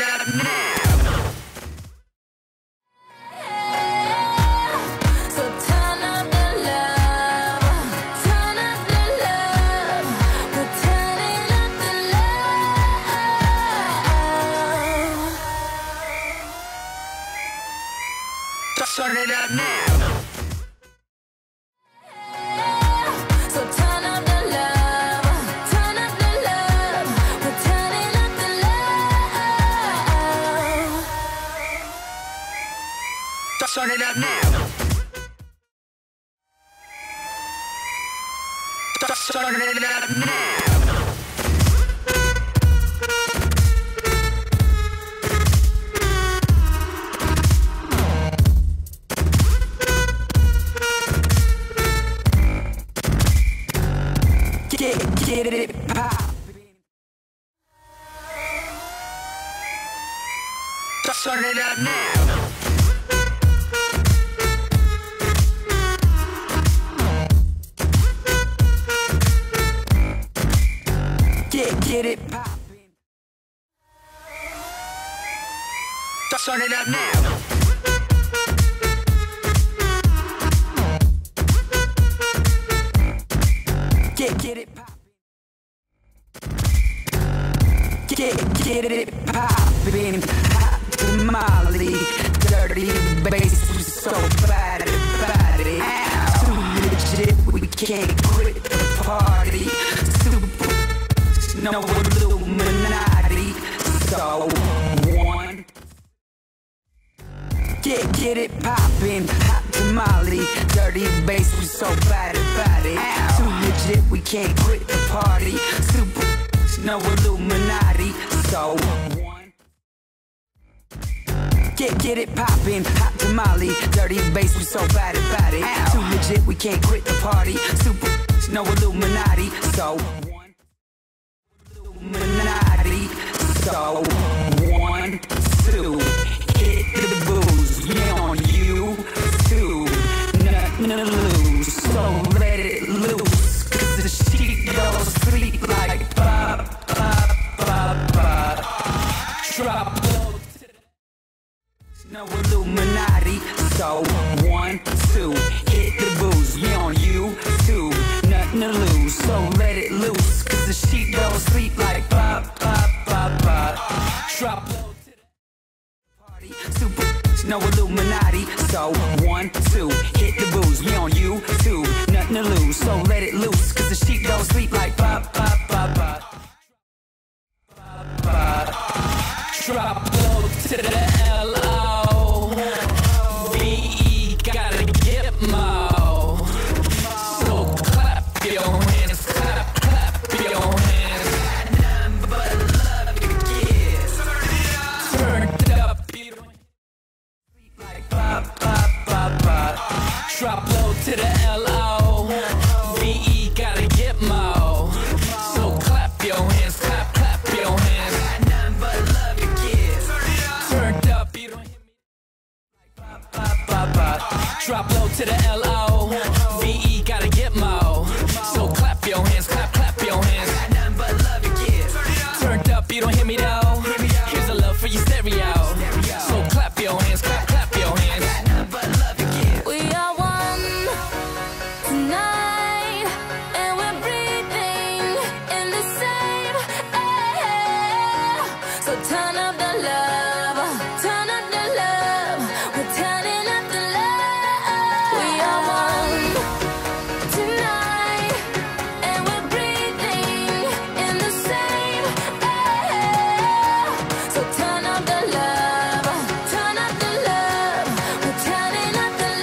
up now. Turn it up now. So turn up the love, turn up the love. We're turning up the love. Turn it up now. Turn it up now. Get it poppin'. Just turn it up now. Get it poppin'. Just turn it up now. Get it poppin'. Get it poppin', hot tamale, dirty bass, so bad about it. Too legit, we can't quit the party. Super, no Illuminati, so one. Get it poppin', hot tamale, dirty bass, we so bad about it. Too legit, we can't quit the party. Super, no Illuminati, so one. Get it poppin', hot tamale, dirty bass, we so bad about it. Too legit, we can't quit the party. Super, no Illuminati, so one. Illuminati, so 1, 2, hit the booze, yeah on you, 2, nothing to lose, so let it loose, 'cause the sheep goes sleep like pop, pop, pop, pop. Drop low to the no Illuminati, so 1, 2, hit the booze, yeah on you, 2, nothing to lose, so let it loose, 'cause the sheep goes sleep like pop, pop, pop, pop. Drop low to the party, super, no Illuminati, so 1, 2, hit the booze, we on you, 2, nothing to lose, so let it loose, 'cause the sheep don't sleep like pop, pop, pop, pop. Pop, pop. Drop low to the L-O-V-E, gotta get more, so clap your hands, clap, clap your hands. Nothing but love to give. Turned up, like pop, pop, pop, pop. Drop low to the L-O-V-E, gotta get more, so clap your hands, clap, clap your hands. Nothing but love to give. Turned up, you don't hear me like pop, pop, pop, pop. Drop low to the L-O-V-E, gotta get more, so clap your hands, clap, clap your hands. Nothing but love to give. Turned up, you don't hear me though. Here's a love for your stereo, so clap your hands, clap, clap your hands. Nothing but love to give. We are one tonight, and we're breathing in the same air. So turn up the love, turn up the love. We're turning up the love. We are one tonight, and we're breathing in the same air. So turn up the love, turn up the love. We're turning up the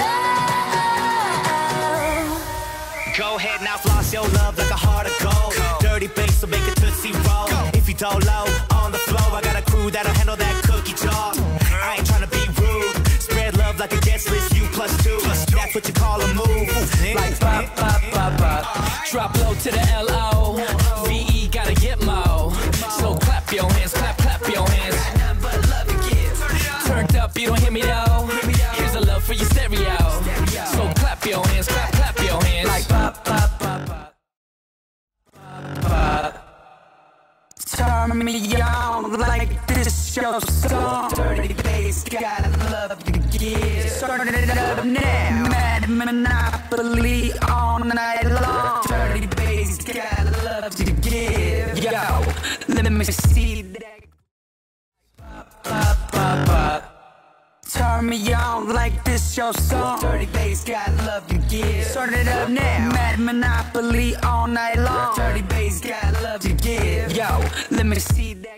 love. Go ahead now, floss your love like a heart of gold. Dirty bass, so make it tootsie roll. If you don't low on the floor, I got a crew that'll handle that cookie jar. I ain't tryna be rude. Spread love like a guest list, you +2. That's what you call a move. Like pop, pop, pop, pop. Drop low to the L-O-V-E, gotta get more, so clap your hands, clap, clap your hands. Nothing but love to give. Turned up, you don't hear me though. Here's a love for your stereo, so clap your hands, clap, clap your hands. Like pop, pop, pop, pop. Pop. Turn me on like this show's song. Dirty bass, got love to give. Start it up now. Mad Monopoly all night long. Dirty bass, got love to give. Yo, let me see that. Turn me on like this your song. Dirty bass, got love to give. Start it up now. Mad Monopoly all night long. Dirty bass, got love to give. Yo, let me see that.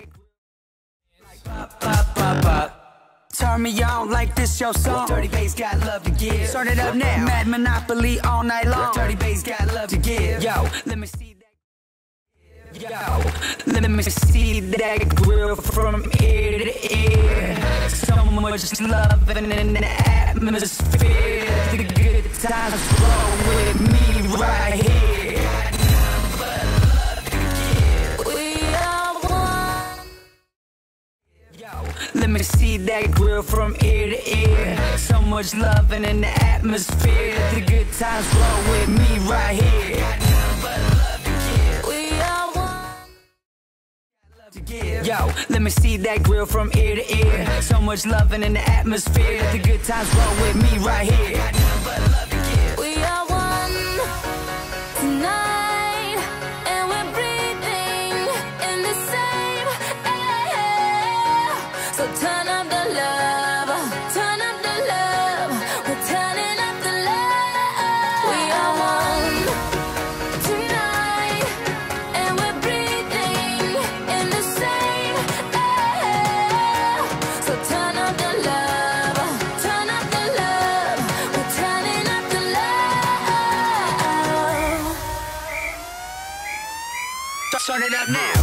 Turn me on like this your song. Dirty bass, got love to give. Start it up now. Mad Monopoly all night long. Dirty bass, got love to give. Yo, let me see that. Yo, let me see that grill from ear to ear. So much love in the atmosphere. The good times roll with me right here. We are one. Yo, let me see that grill from ear to ear. So much love in the atmosphere. The good times roll with me right here. Yo, let me see that grill from ear to ear. So much loving in the atmosphere. The good times roll with me right here. We are one tonight, and we're breathing in the same air. So turn up the love, turn up the love. We're turning up the love. We are one tonight, and we're breathing in the same air. So turn up the love, turn up the love. We're turning up the love. Start it up now.